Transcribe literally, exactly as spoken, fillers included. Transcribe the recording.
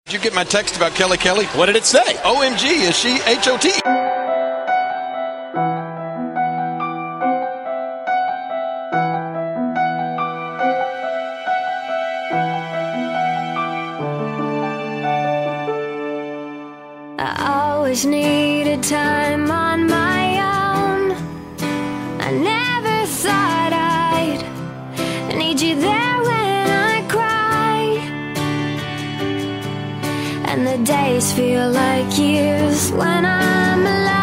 Did you get my text about Kelly Kelly? What did it say? O M G, is she H O T? I always needed time on my own. I never thought I'd need you there when I cry, and the days feel like years when I'm alone.